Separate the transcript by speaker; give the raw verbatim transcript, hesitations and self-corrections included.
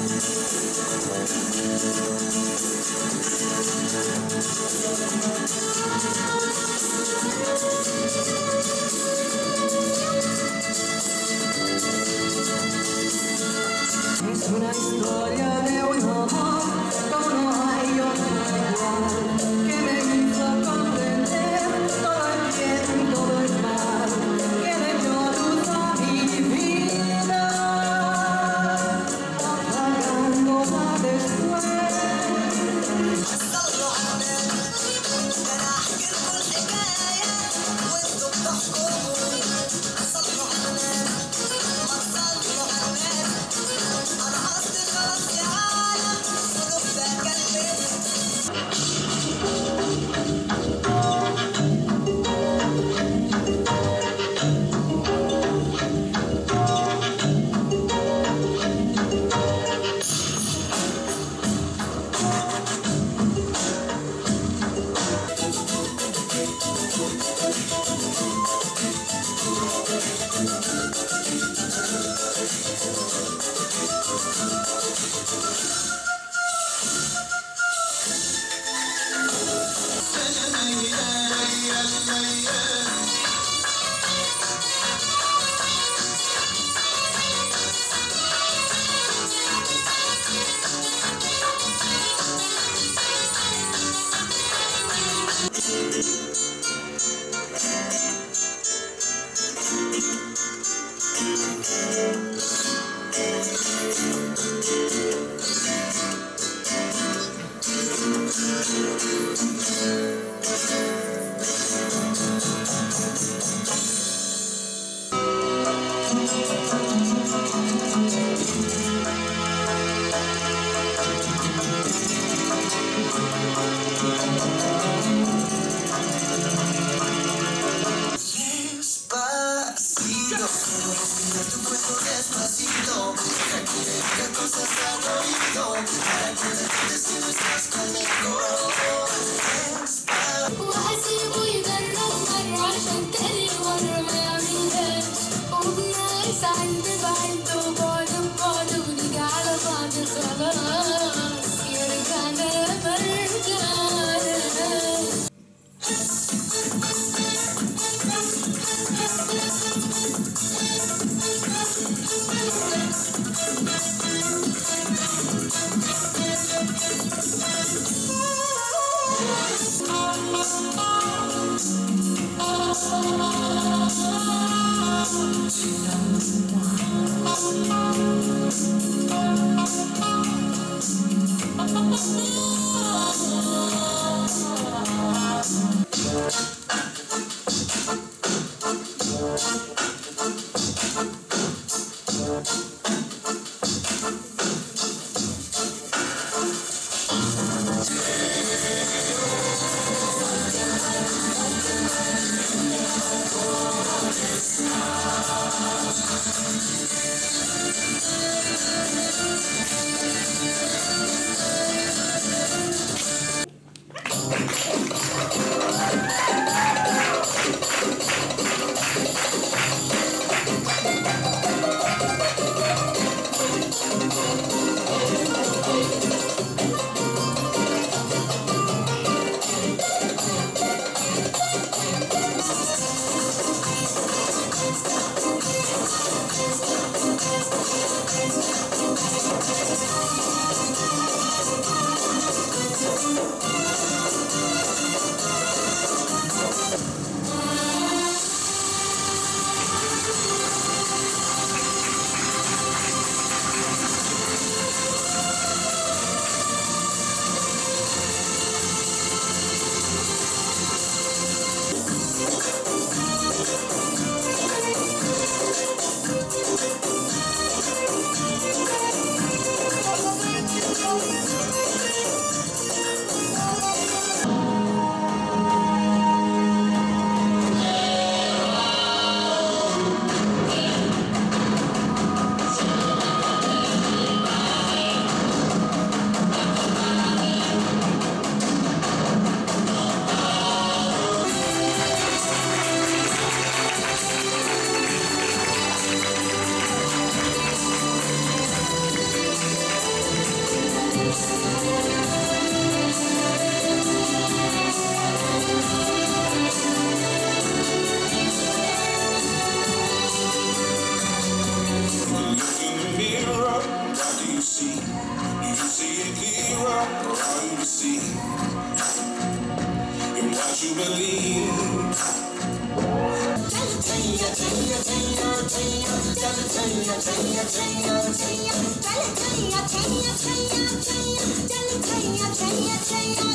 Speaker 1: Es una historia de un amor como no hay otra igual, que me hizo comprender todo el bien y todo el mal, que le dio luz a mi vida, apagándola después.
Speaker 2: صلوا على النبي انا احكي لكم حكايه وانتم بتحكموا. صلوا على النبي ما تصلوا على النبي انا قصدي خلاص يا عالم صدق بكلمك. Despacito, quiero respirar tu cuerpo despacito, tranquila que cosas al oído, para que recuerdes que no estás conmigo. Despacito.
Speaker 3: وهسيبه يجرب مرة عشان تاني مرة ما يعملهاش، وبناقص عند بعد وبعد ببعد ونيجي على بعض خلاص، يرجعنا يا مرجعنا.
Speaker 2: see? Do you see it clearer or are you deceived in what you believe? Tanya, Tanya, Tanya, Tanya, Tanya, Tanya, Tanya, Tanya, Tanya, Tanya, Tanya, Tanya, Tanya, Tanya, Tanya, Tanya, Tanya, Tanya,